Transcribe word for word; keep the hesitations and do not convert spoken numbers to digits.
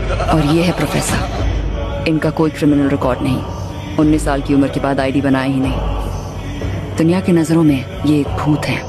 और ये है प्रोफेसर। इनका कोई क्रिमिनल रिकॉर्ड नहीं। उन्नीस साल की उम्र के बाद आईडी बनाया ही नहीं। दुनिया की नजरों में ये एक भूत है।